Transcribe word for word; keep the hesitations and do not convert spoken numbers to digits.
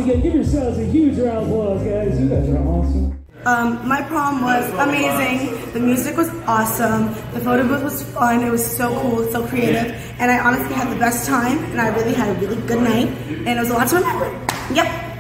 again. Give yourselves a huge round of applause, guys. You guys are awesome. Um, my prom was amazing. The music was awesome. The photo booth was fun. It was so cool, so creative. And I honestly had the best time. And I really had a really good night. And it was a lot to remember. Yep.